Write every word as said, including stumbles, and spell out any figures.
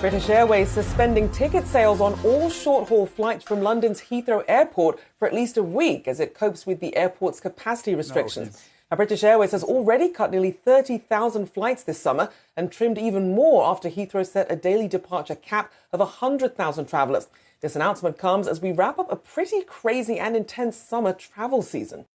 British Airways suspending ticket sales on all short-haul flights from London's Heathrow Airport for at least a week as it copes with the airport's capacity restrictions. No, now, British Airways has already cut nearly thirty thousand flights this summer and trimmed even more after Heathrow set a daily departure cap of one hundred thousand travellers. This announcement comes as we wrap up a pretty crazy and intense summer travel season.